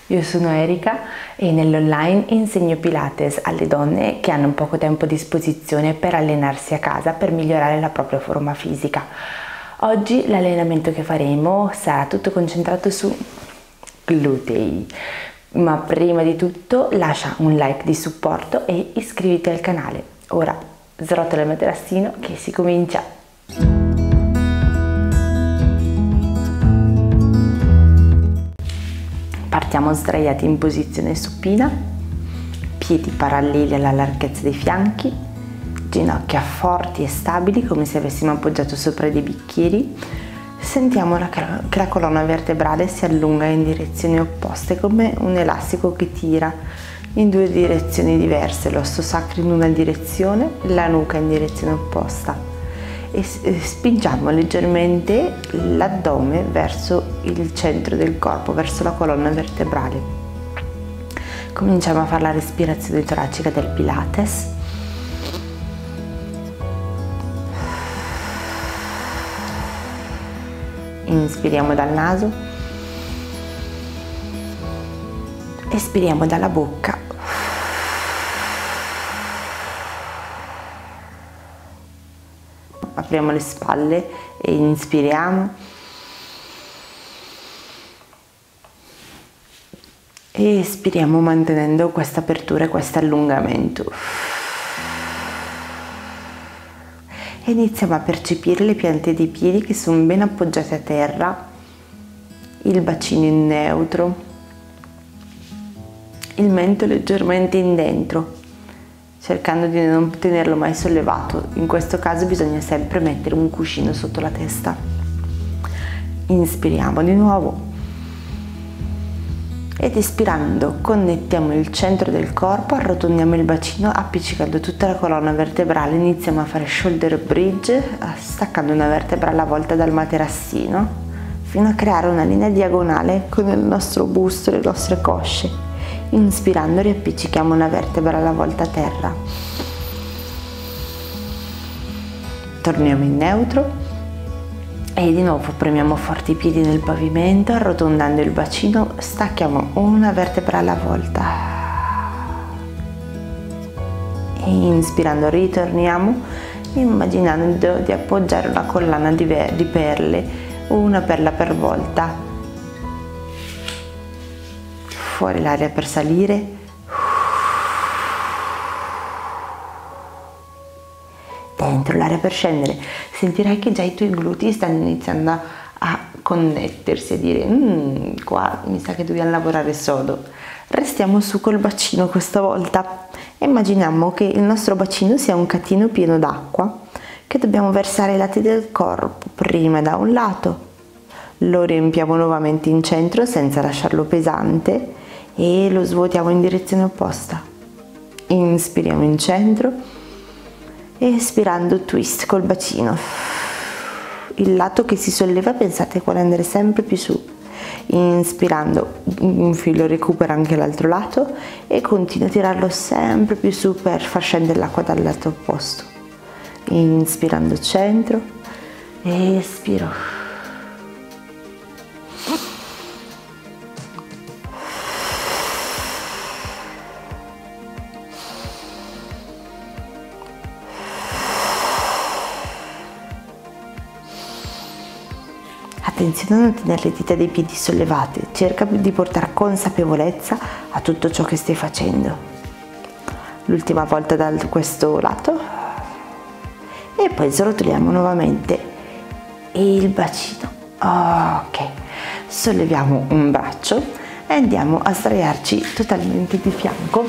Io sono Erika e nell'online insegno Pilates alle donne che hanno poco tempo a disposizione per allenarsi a casa per migliorare la propria forma fisica. Oggi l'allenamento che faremo sarà tutto concentrato su glutei, ma prima di tutto lascia un like di supporto e iscriviti al canale. Ora srotola il materassino che si comincia! Partiamo sdraiati in posizione supina, piedi paralleli alla larghezza dei fianchi, ginocchia forti e stabili come se avessimo appoggiato sopra dei bicchieri. Sentiamo che la colonna vertebrale si allunga in direzioni opposte come un elastico che tira in due direzioni diverse, l'osso sacro in una direzione, la nuca in direzione opposta. E spingiamo leggermente l'addome verso il centro del corpo, verso la colonna vertebrale. Cominciamo a fare la respirazione toracica del Pilates. Inspiriamo dal naso, espiriamo dalla bocca. Apriamo le spalle e inspiriamo e espiriamo mantenendo questa apertura e questo allungamento. E iniziamo a percepire le piante dei piedi che sono ben appoggiate a terra, il bacino in neutro, il mento leggermente in dentro, cercando di non tenerlo mai sollevato. In questo caso bisogna sempre mettere un cuscino sotto la testa. Inspiriamo di nuovo ed espirando connettiamo il centro del corpo, arrotondiamo il bacino appiccicando tutta la colonna vertebrale. Iniziamo a fare shoulder bridge staccando una vertebra alla volta dal materassino fino a creare una linea diagonale con il nostro busto e le nostre cosce. Inspirando riappiccichiamo una vertebra alla volta a terra. Torniamo in neutro e di nuovo premiamo forti i piedi nel pavimento, arrotondando il bacino, stacchiamo una vertebra alla volta. E inspirando ritorniamo, immaginando di appoggiare una collana di perle, una perla per volta. Fuori l'aria per salire, dentro l'aria per scendere. Sentirai che già i tuoi glutei stanno iniziando a connettersi, a dire qua mi sa che dobbiamo lavorare sodo. Restiamo su col bacino questa volta. Immaginiamo che il nostro bacino sia un catino pieno d'acqua che dobbiamo versare ai lati del corpo, prima da un lato, lo riempiamo nuovamente in centro senza lasciarlo pesante e lo svuotiamo in direzione opposta. Inspiriamo in centro e espirando twist col bacino. Il lato che si solleva pensate quale andare sempre più su. Inspirando un filo recupera anche l'altro lato e continua a tirarlo sempre più su per far scendere l'acqua dal lato opposto. Inspirando centro e espiro. Attenzione a non tenere le dita dei piedi sollevate, cerca di portare consapevolezza a tutto ciò che stai facendo. L'ultima volta da questo lato e poi srotoliamo nuovamente il bacino. Ok, solleviamo un braccio e andiamo a sdraiarci totalmente di fianco.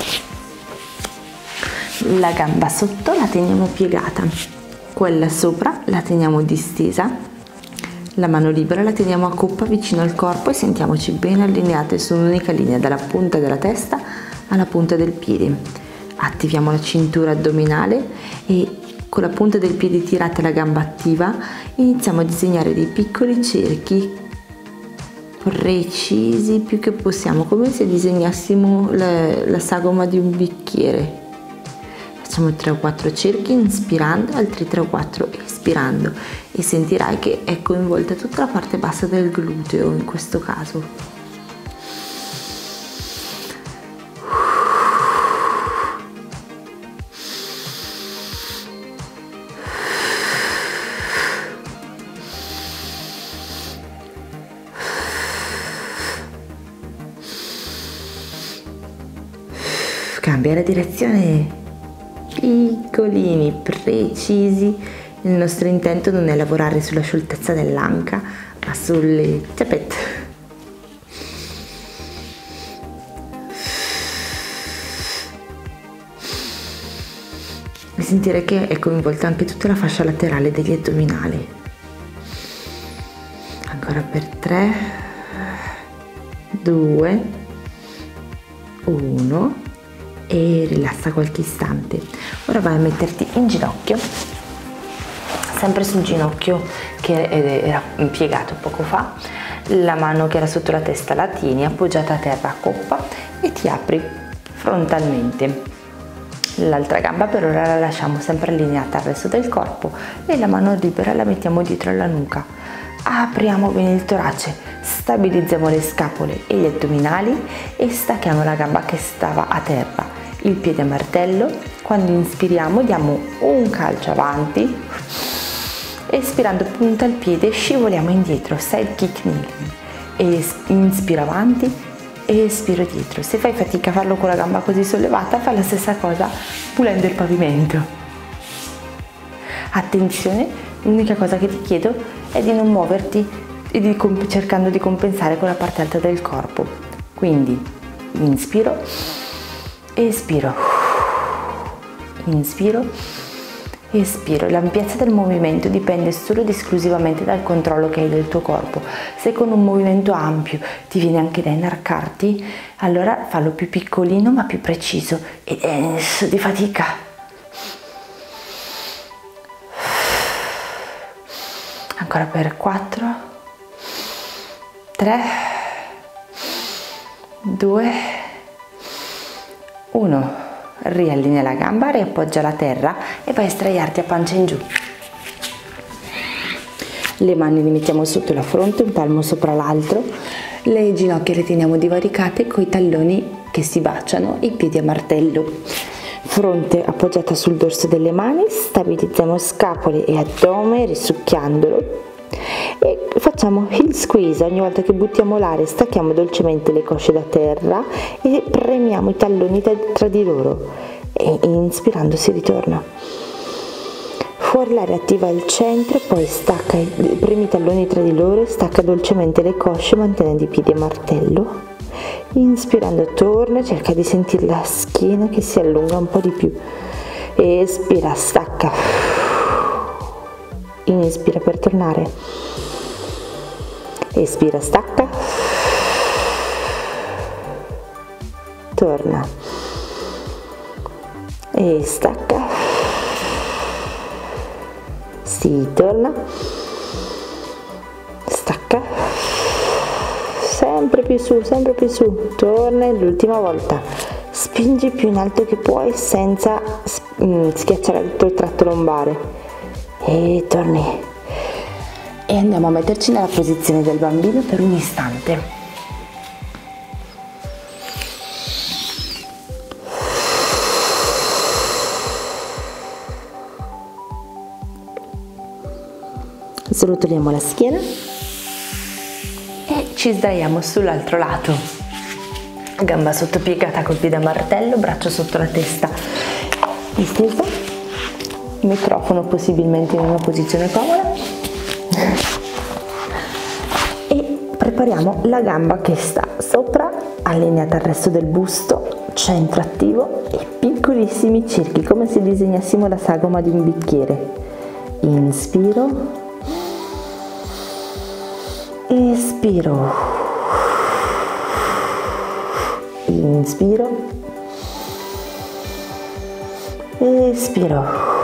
La gamba sotto la teniamo piegata, quella sopra la teniamo distesa. La mano libera la teniamo a coppa vicino al corpo e sentiamoci ben allineate su un'unica linea dalla punta della testa alla punta del piede. Attiviamo la cintura addominale e con la punta del piede tirata e la gamba attiva iniziamo a disegnare dei piccoli cerchi precisi più che possiamo, come se disegnassimo la sagoma di un bicchiere. Facciamo 3 o 4 cerchi inspirando, altri 3 o 4 espirando e sentirai che è coinvolta tutta la parte bassa del gluteo in questo caso. cambia la direzione, piccolini, precisi. Il nostro intento non è lavorare sulla scioltezza dell'anca, ma sulle ciappette. E sentire che è coinvolta anche tutta la fascia laterale degli addominali. Ancora per 3, 2, 1 e rilassa qualche istante. Ora vai a metterti in ginocchio, sempre sul ginocchio che era piegato poco fa, la mano che era sotto la testa la tieni appoggiata a terra a coppa e ti apri frontalmente. L'altra gamba per ora la lasciamo sempre allineata al resto del corpo e la mano libera la mettiamo dietro alla nuca. Apriamo bene il torace, stabilizziamo le scapole e gli addominali e stacchiamo la gamba che stava a terra. Il piede a martello, quando inspiriamo diamo un calcio avanti, espirando punta il piede scivoliamo indietro, side kick kneeling, e inspiro avanti e espiro dietro. Se fai fatica a farlo con la gamba così sollevata, fai la stessa cosa pulendo il pavimento. Attenzione, l'unica cosa che ti chiedo è di non muoverti e cercando di compensare con la parte alta del corpo. Quindi inspiro, espiro, inspiro, espiro. L'ampiezza del movimento dipende solo ed esclusivamente dal controllo che hai del tuo corpo. Se con un movimento ampio ti viene anche da inarcarti, allora fallo più piccolino ma più preciso e denso di fatica. Ancora per 4, 3, 2, 1. Riallinea la gamba, riappoggia la terra e vai a sdraiarti a pancia in giù. Le mani le mettiamo sotto la fronte, un palmo sopra l'altro, le ginocchia le teniamo divaricate coi talloni che si baciano, i piedi a martello. Fronte appoggiata sul dorso delle mani, stabilizziamo scapole e addome risucchiandolo e facciamo heel squeeze. Ogni volta che buttiamo l'aria stacchiamo dolcemente le cosce da terra e premiamo i talloni tra di loro e inspirando si ritorna. Fuori l'aria attiva il centro, poi stacca, premi i talloni tra di loro e stacca dolcemente le cosce mantenendo i piedi a martello. Inspirando torna, cerca di sentire la schiena che si allunga un po' di più. Espira, stacca. Inspira per tornare. Espira, stacca. Torna. E stacca. Si torna. Stacca. Sempre più su, torna l'ultima volta, spingi più in alto che puoi senza schiacciare tutto il tratto lombare e torni e andiamo a metterci nella posizione del bambino per un istante. Srotoliamo la schiena e ci sdraiamo sull'altro lato, gamba sottopiegata col piede a martello, braccio sotto la testa distesa, microfono possibilmente in una posizione comoda e prepariamo la gamba che sta sopra, allineata al resto del busto, centro attivo e piccolissimi cerchi come se disegnassimo la sagoma di un bicchiere. Inspiro, espiro, inspiro, espiro,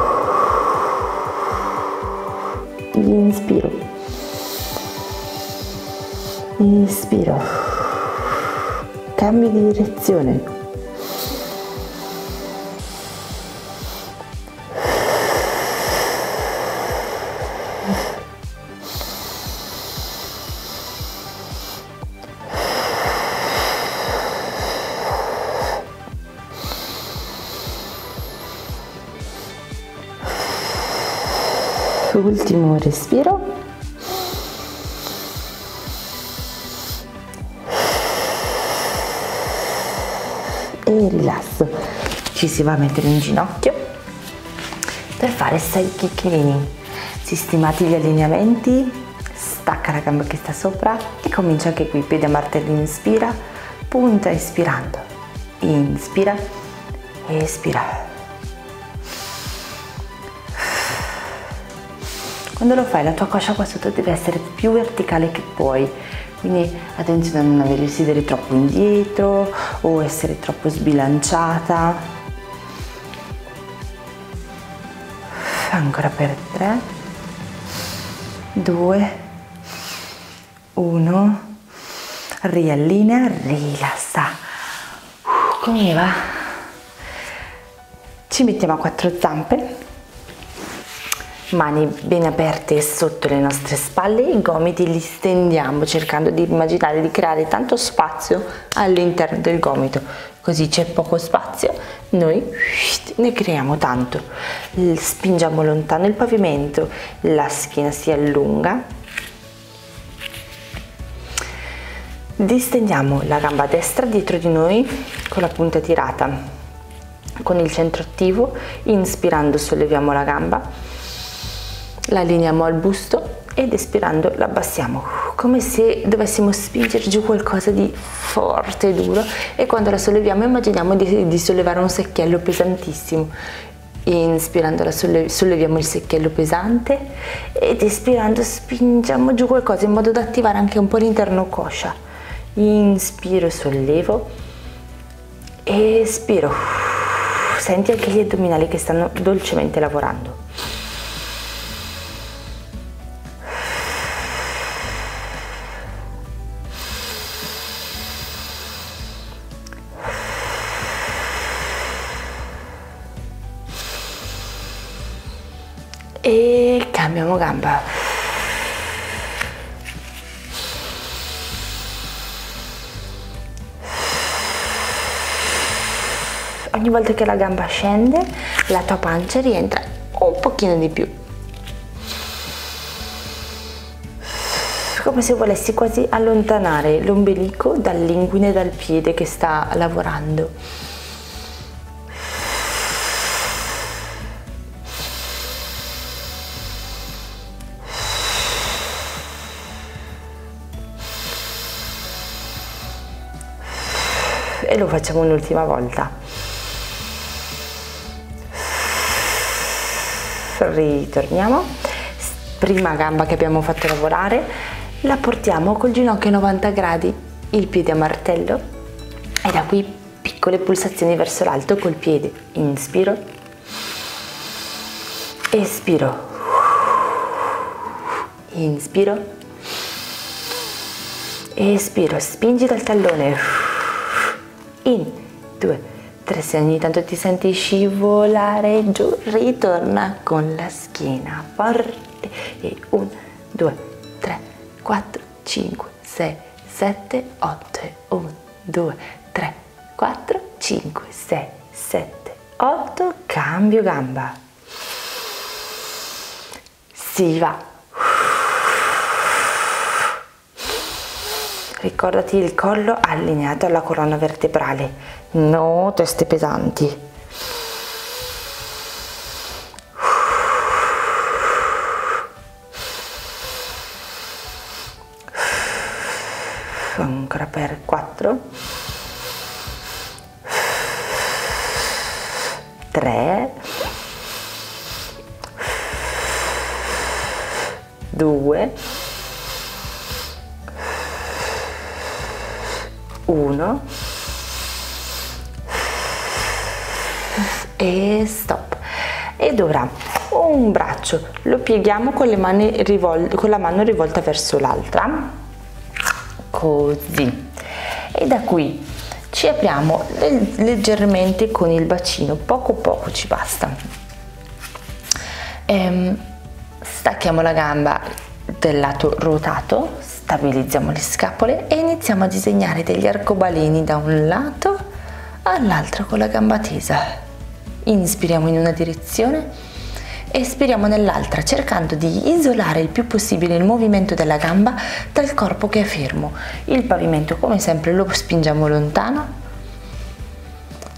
inspiro, espiro, cambio di direzione. Ultimo respiro e rilasso. Ci si va a mettere in ginocchio per fare 6 chicchini. Sistemati gli allineamenti, stacca la gamba che sta sopra e comincia anche qui, piede a martello, inspira, punta espirando, inspira, espira. Quando lo fai la tua coscia qua sotto deve essere più verticale che puoi, quindi attenzione a non avere il sedere troppo indietro o essere troppo sbilanciata. Ancora per 3, 2, 1, riallinea, rilassa. Come va? Ci mettiamo a 4 zampe, mani ben aperte sotto le nostre spalle, i gomiti li stendiamo cercando di immaginare di creare tanto spazio all'interno del gomito, così c'è poco spazio, noi ne creiamo tanto. Spingiamo lontano il pavimento, la schiena si allunga, distendiamo la gamba destra dietro di noi con la punta tirata, con il centro attivo, inspirando solleviamo la gamba, la allineiamo al busto ed espirando la abbassiamo, come se dovessimo spingere giù qualcosa di forte e duro, e quando la solleviamo immaginiamo di sollevare un secchiello pesantissimo. Inspirando solleviamo il secchiello pesante ed espirando spingiamo giù qualcosa in modo da attivare anche un po' l'interno coscia. Inspiro, sollevo, espiro, senti anche gli addominali che stanno dolcemente lavorando. E cambiamo gamba. Ogni volta che la gamba scende, la tua pancia rientra un pochino di più, come se volessi quasi allontanare l'ombelico dall'inguine, dal piede che sta lavorando. E lo facciamo un'ultima volta. Ritorniamo. Prima gamba che abbiamo fatto lavorare, la portiamo col ginocchio a 90 gradi, il piede a martello, e da qui piccole pulsazioni verso l'alto col piede. Inspiro, espiro, inspiro, espiro, spingi dal tallone. In 2, 3, se ogni tanto ti senti scivolare giù, ritorna con la schiena forte. E 1, 2, 3, 4, 5, 6, 7, 8. 1, 2, 3, 4, 5, 6, 7, 8. Cambio gamba. Si va. Ricordati il collo allineato alla colonna vertebrale, no teste pesanti. Ancora per 4, 3, 2, 1 e stop. Ed ora un braccio lo pieghiamo con la mano rivolta verso l'altra, così, e da qui ci apriamo leggermente con il bacino, poco ci basta. Stacchiamo la gamba del lato ruotato, stabilizziamo le scapole e iniziamo a disegnare degli arcobaleni da un lato all'altro con la gamba tesa. Inspiriamo in una direzione, espiriamo nell'altra, cercando di isolare il più possibile il movimento della gamba dal corpo che è fermo. Il pavimento, come sempre, lo spingiamo lontano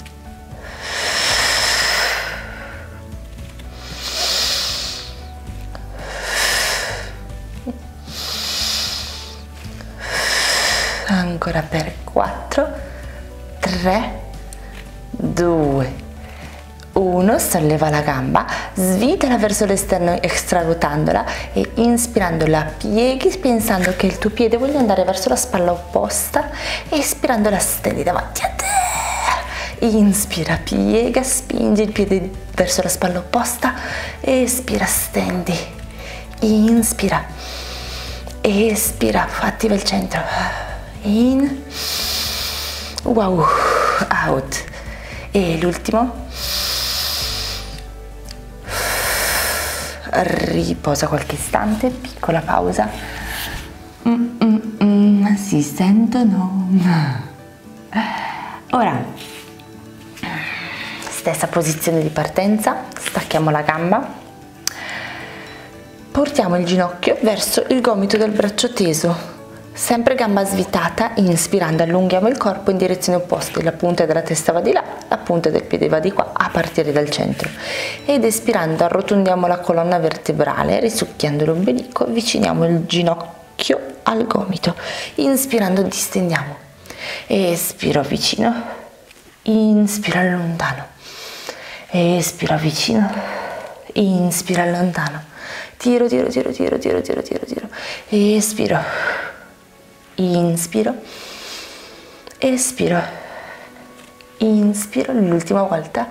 per 4, 3, 2, 1, solleva la gamba, svitala verso l'esterno extraruotandola e inspirando la pieghi pensando che il tuo piede voglia andare verso la spalla opposta, espirando la stendi davanti a te. Inspira, piega, spingi il piede verso la spalla opposta, espira, stendi, inspira, espira, attiva il centro, in, wow, out, e l'ultimo. Riposa qualche istante, piccola pausa. Si sentono. Ora, stessa posizione di partenza, stacchiamo la gamba, portiamo il ginocchio verso il gomito del braccio teso. Sempre gamba svitata, inspirando allunghiamo il corpo in direzione opposta, la punta della testa va di là, la punta del piede va di qua a partire dal centro, ed espirando arrotondiamo la colonna vertebrale, risucchiando l'ombelico, avviciniamo il ginocchio al gomito, inspirando distendiamo, espiro vicino, inspiro allontano, espiro vicino, inspiro allontano, tiro, espiro, inspiro, espiro, inspiro, l'ultima volta,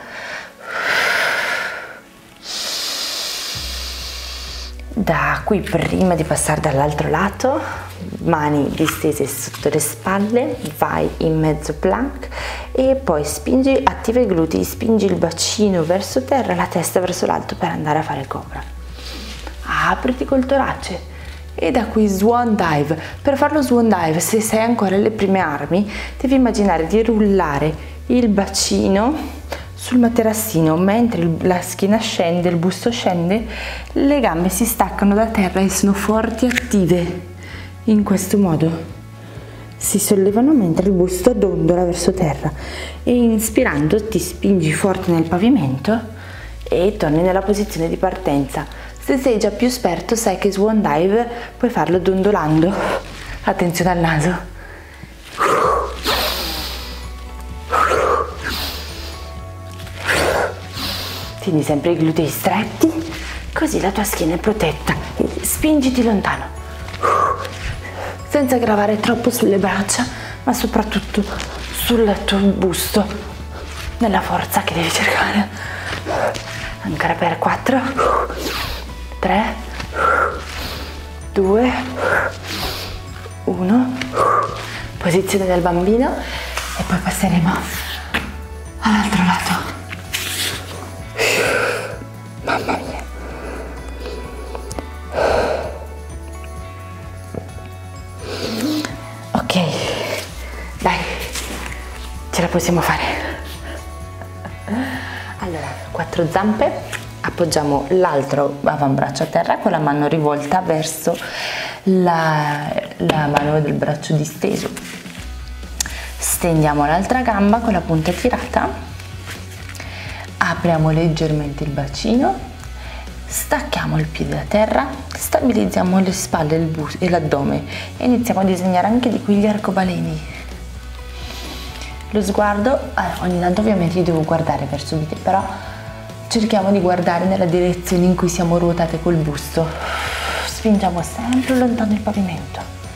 da qui prima di passare dall'altro lato, mani distese sotto le spalle, vai in mezzo plank e poi spingi, attiva i glutei, spingi il bacino verso terra, la testa verso l'alto per andare a fare cobra, apriti col torace. E da qui swan dive. Per farlo swan dive, se sei ancora alle prime armi, devi immaginare di rullare il bacino sul materassino mentre la schiena scende, il busto scende, le gambe si staccano da terra e sono forti e attive. In questo modo si sollevano mentre il busto dondola verso terra, e inspirando ti spingi forte nel pavimento e torni nella posizione di partenza. Se sei già più esperto sai che swan dive puoi farlo dondolando. Attenzione al naso. Tieni sempre i glutei stretti, così la tua schiena è protetta. Spingiti lontano, senza gravare troppo sulle braccia, ma soprattutto sul tuo busto, nella forza che devi cercare. Ancora per 4, 3, 2, 1, posizione del bambino, e poi passeremo all'altro lato. Mamma mia. Ok, dai, ce la possiamo fare. Allora, 4 zampe. Appoggiamo l'altro avambraccio a terra con la mano rivolta verso la mano del braccio disteso. Stendiamo l'altra gamba con la punta tirata, apriamo leggermente il bacino, stacchiamo il piede da terra, stabilizziamo le spalle, il busto e l'addome e iniziamo a disegnare anche di qui gli arcobaleni. Lo sguardo, ogni tanto ovviamente io devo guardare verso di te, però cerchiamo di guardare nella direzione in cui siamo ruotate col busto. Spingiamo sempre lontano il pavimento.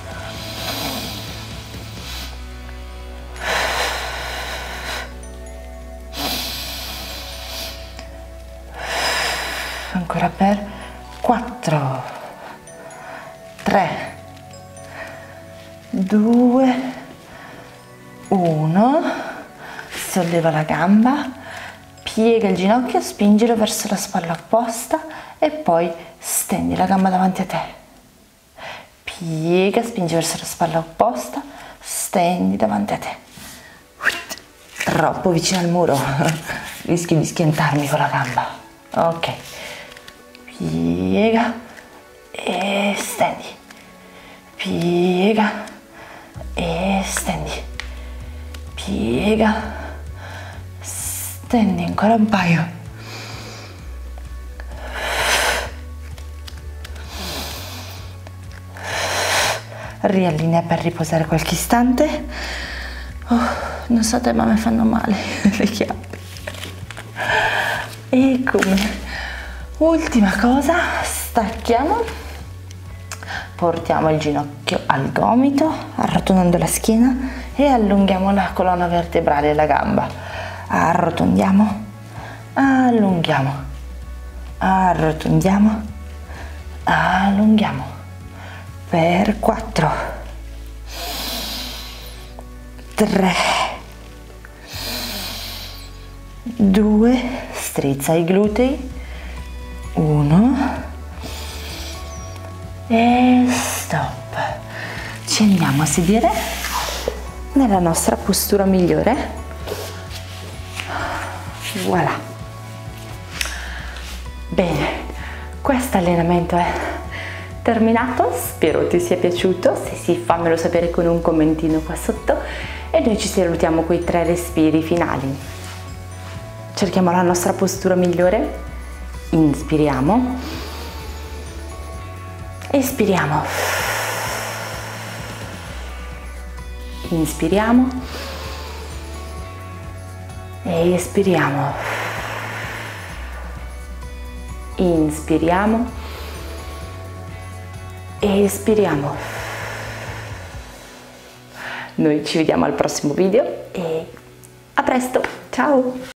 Ancora per 4, 3, 2, 1. Solleva la gamba. Piega il ginocchio, spingilo verso la spalla opposta e poi stendi la gamba davanti a te. Piega, spingi verso la spalla opposta, stendi davanti a te. Troppo vicino al muro, rischi di schiantarmi con la gamba. Ok, piega e stendi. Piega e stendi. Piega. Stendi ancora un paio. riallinea per riposare qualche istante. Oh, non so te, ma mi fanno male le chiappe. E come ultima cosa stacchiamo, portiamo il ginocchio al gomito arrotondando la schiena e allunghiamo la colonna vertebrale e la gamba. Arrotondiamo, allunghiamo, arrotondiamo, allunghiamo per 4, 3, 2, strizza i glutei, 1 e stop. Ci andiamo a sedere nella nostra postura migliore. Voilà. Bene, questo allenamento è terminato, spero ti sia piaciuto. Se sì, fammelo sapere con un commentino qua sotto e noi ci salutiamo con i 3 respiri finali. Cerchiamo la nostra postura migliore, inspiriamo, espiriamo, inspiriamo, espiriamo, inspiriamo, espiriamo. Noi ci vediamo al prossimo video e a presto, ciao!